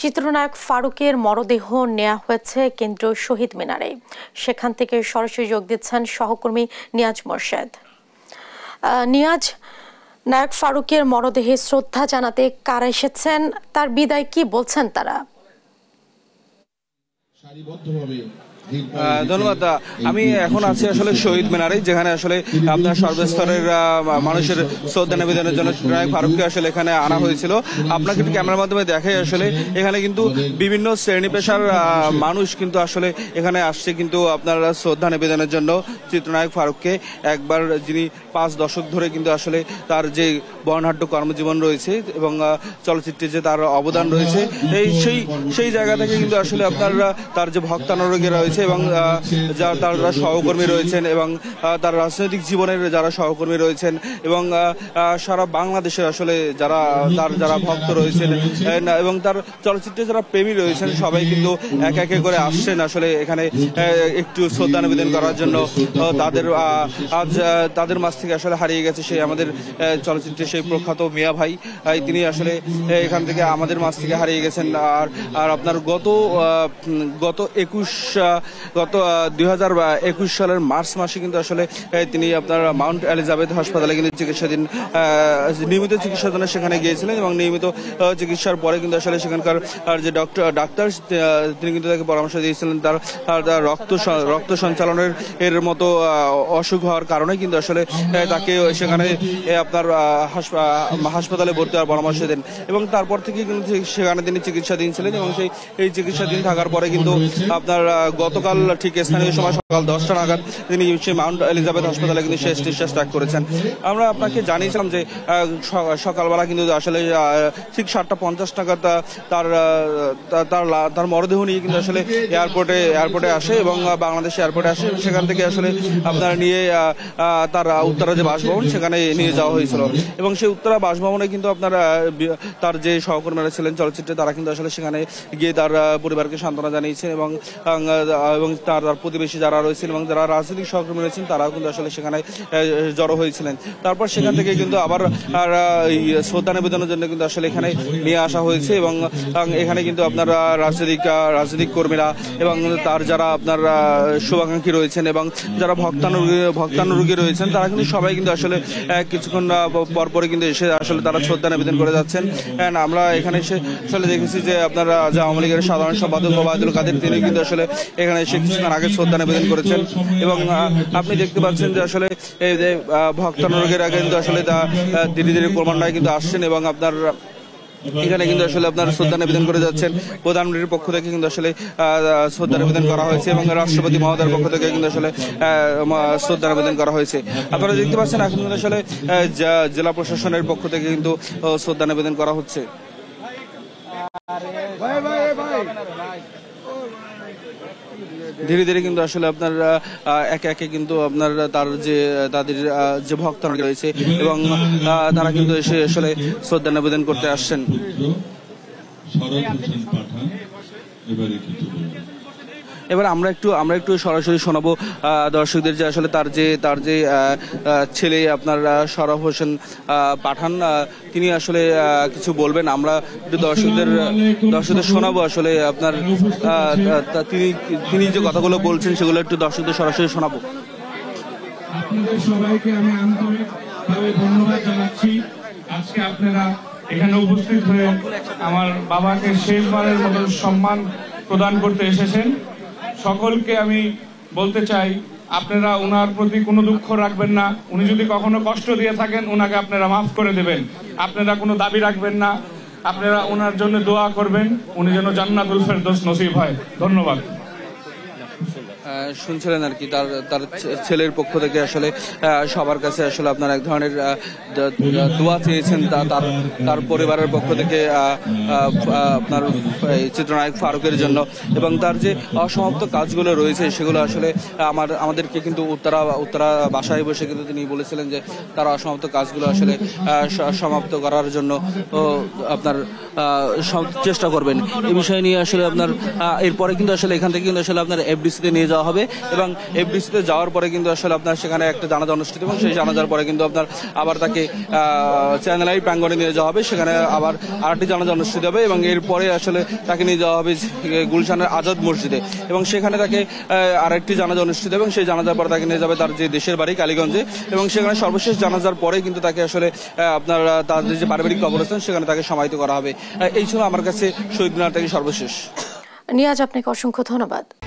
চিত্রনায়ক ফারুকের মরদেহ নেওয়া হয়েছে কেন্দ্রীয় শহীদ মিনারে। সেখান থেকে সরাসরি যোগ দিচ্ছেন সহকর্মী নিয়াজ মোর্শেদ। নিয়াজ, নায়ক ফারুকের মরদেহে শ্রদ্ধা জানাতে কারা এসেছেন, তার বিদায় কি বলছেন তারা? ধন্যবাদ। আমি এখন আছি আসলে শহীদ মিনারে, যেখানে আসলে আপনার সর্বস্তরের মানুষের শ্রদ্ধা নিবেদনের জন্য চিত্রনায়ক ফারুককে আসলে এখানে আনা হয়েছিল। আপনাকে ক্যামেরার মাধ্যমে দেখাই আসলে এখানে কিন্তু বিভিন্ন শ্রেণী পেশার মানুষ কিন্তু আসলে এখানে আসছে কিন্তু আপনার শ্রদ্ধা নিবেদনের জন্য চিত্রনায়ক ফারুককে। একবার যিনি 5 দশক ধরে কিন্তু আসলে তার যে বর্ণাঢ্য কর্মজীবন রয়েছে এবং চলচ্চিত্রে যে তার অবদান রয়েছে সেই জায়গা থেকে কিন্তু আসলে আপনার তার যে ভক্তানুরাগী রয়েছে এবং তার সহকর্মী রয়েছেন এবং তার রাজনৈতিক জীবনের যারা সহকর্মী রয়েছেন এবং সারা বাংলাদেশের আসলে যারা ভক্ত রয়েছেন এবং তার চলচ্চিত্রে যারা প্রেমী রয়েছেন সবাই কিন্তু এক একে করে আসছেন আসলে এখানে একটু শ্রদ্ধা নিবেদন করার জন্য। তাদের মাঝ থেকে আসলে হারিয়ে গেছে সেই আমাদের চলচ্চিত্রে সেই প্রখ্যাত মিয়া ভাই, তিনি আসলে এখান থেকে আমাদের মাঝ থেকে হারিয়ে গেছেন। আর আপনার গত 2021 সালের মার্চ মাসে কিন্তু আসলে তিনি আপনার মাউন্ট এলিজাবেথ হাসপাতালে কিন্তু নিয়মিত চিকিৎসার জন্য সেখানে গিয়েছিলেন এবং নিয়মিত চিকিৎসার পরে কিন্তু আসলে সেখানকার যে ডাক্তার তিনি কিন্তু তাকে পরামর্শ দিয়েছিলেন তার রক্ত সঞ্চালনের মতো অসুখ হওয়ার কারণে কিন্তু আসলে তাকে সেখানে আপনার হাসপাতালে ভর্তি হওয়ার পরামর্শ দেন এবং তারপর থেকে কিন্তু সেখানে তিনি চিকিৎসাধীন ছিলেন এবং এই চিকিৎসাধীন থাকার পরে কিন্তু আপনার গতকাল ঠিক স্থানীয় সময় সকাল 10টা নাগাদ তিনি সেই মাউন্ট এলিজাবেথ হাসপাতালে কিন্তু শেষ নিঃশ্বাস ত্যাগ করেছেন। আমরা আপনাকে জানিয়েছিলাম যে সকালবেলা কিন্তু আসলে ঠিক 7:50 নাগাদ তার মরদেহ নিয়ে কিন্তু আসলে এয়ারপোর্টে আসে এবং বাংলাদেশ এয়ারপোর্টে আসে। সেখান থেকে আসলে আপনার নিয়ে তার উত্তরা যে বাসভবন সেখানে নিয়ে যাওয়া হয়েছিল এবং সেই উত্তরা বাসভবনে কিন্তু আপনার তার যে সহকর্মীরা ছিলেন চলচ্চিত্রে তারা কিন্তু আসলে সেখানে গিয়ে তার পরিবারকে সান্ত্বনা জানিয়েছেন এবং তার প্রতিবেশী যারা রয়েছেন এবং যারা রাজনৈতিক সহকর্মী রয়েছেন তারাও কিন্তু আসলে সেখানে জড়ো হয়েছিলেন। তারপর সেখান থেকে কিন্তু আবার শ্রদ্ধা নিবেদনের জন্য কিন্তু আসলে এখানে নিয়ে আসা হয়েছে এবং এখানে কিন্তু আপনার রাজনৈতিক কর্মীরা এবং তার যারা আপনার শুভাকাঙ্ক্ষী রয়েছেন এবং যারা ভক্তানুরাগী রয়েছেন তারা কিন্তু সবাই কিন্তু আসলে কিছুক্ষণ পরপরে কিন্তু এসে আসলে তারা শ্রদ্ধা নিবেদন করে যাচ্ছেন। আমরা এখানে এসে আসলে দেখেছি যে আপনার যে আওয়ামী লীগের সাধারণ সম্পাদক ওবায়দুল কাদের তিনি কিন্তু আসলে এখানে এসে কিছুক্ষণ আগে শ্রদ্ধা নিবেদন করেছেন এবং আপনি দেখতে পাচ্ছেন যে আসলে এই যে ভক্তানুরাগীর আগে কিন্তু আসলে ধীরে ধীরে ক্রমান্বয়ে কিন্তু আসছেন এবং আপনার এখানে কিন্তু আসলে আপনার শ্রদ্ধা নিবেদন করে যাচ্ছেন। প্রধানমন্ত্রীর পক্ষ থেকে কিন্তু আসলে শ্রদ্ধা নিবেদন করা হয়েছে এবং রাষ্ট্রপতি মহোদয়ের পক্ষ থেকে কিন্তু আসলে শ্রদ্ধা নিবেদন করা হয়েছে। আপনারা দেখতে পাচ্ছেন এখন কিন্তু আসলে জেলা প্রশাসনের পক্ষ থেকে কিন্তু শ্রদ্ধা নিবেদন করা হচ্ছে। ধীরে ধীরে কিন্তু আসলে আপনার একে একে কিন্তু আপনার তাদের যে ভক্তরা রয়েছে এবং তারা কিন্তু এসে আসলে শ্রদ্ধা নিবেদন করতে আসছেন। এবার আমরা একটু সরাসরি শোনাবো দর্শকদের যে আসলে তার যে ছেলে আপনার সরফ হোসেন পাঠান তিনি আসলে কিছু বলবেন। আমরা একটু দর্শকদের শোনাবো আসলে আপনার তিনি যে কথাগুলো বলছেন সেগুলো একটু দর্শকদের সরাসরি শোনাবো। আপনাদের সবাইকে আমি আন্তরিকভাবে ধন্যবাদ জানাচ্ছি। আজকে আপনারা এখানে উপস্থিত হয়ে আমার বাবাকে শেষবারের মতো সম্মান প্রদান করতে এসেছেন। সকলকে আমি বলতে চাই আপনারা ওনার প্রতি কোনো দুঃখ রাখবেন না। উনি যদি কখনো কষ্ট দিয়ে থাকেন ওনাকে আপনারা মাফ করে দেবেন। আপনারা কোনো দাবি রাখবেন না, আপনারা ওনার জন্য দোয়া করবেন উনি যেন জান্নাতুল ফেরদৌস নসিব হয়। ধন্যবাদ। শুনছিলেন আর কি তার ছেলের পক্ষ থেকে আসলে সবার কাছে আসলে আপনার এক ধরনের দোয়া চেয়েছেন তার পরিবারের পক্ষ থেকে আপনার চিত্রনায়ক ফারুকের জন্য এবং তার যে অসমাপ্ত কাজগুলো রয়েছে সেগুলো আসলে আমাদেরকে কিন্তু উত্তরা বাসায় বসে কিন্তু তিনি বলেছিলেন যে তার অসমাপ্ত কাজগুলো আসলে সমাপ্ত করার জন্য আপনার চেষ্টা করবেন। এই বিষয় নিয়ে আসলে আপনার এরপরে কিন্তু আসলে এখান থেকে কিন্তু আসলে আপনার এফডিসিতে নিয়ে যাওয়া যাওয়া হবে এবং এফডিসিতে যাওয়ার পরে কিন্তু আসলে আপনার সেখানে একটা জানাজা অনুষ্ঠিত এবং সেই জানাজার পরে কিন্তু আপনার আবার তাকে চ্যানেল আই প্রাঙ্গণে নিয়ে যাওয়া হবে, সেখানে আবার আরেকটি জানাজা অনুষ্ঠিত হবে এবং এরপরে আসলে তাকে নিয়ে যাওয়া হবে গুলশানের আজাদ মসজিদে এবং সেখানে তাকে আরেকটি জানাজা অনুষ্ঠিত হবে এবং সেই জানাজার পরে তাকে নিয়ে যাবে তার যে দেশের বাড়ি কালীগঞ্জে এবং সেখানে সর্বশেষ জানাজার পরে কিন্তু তাকে আসলে আপনার তার যে পারিবারিক কবরস্থান সেখানে তাকে সমাহিত করা হবে। এই ছিল আমার কাছে শহীদ মিনার থেকে সর্বশেষ। নিয়াজ, আপনাকে অসংখ্য ধন্যবাদ।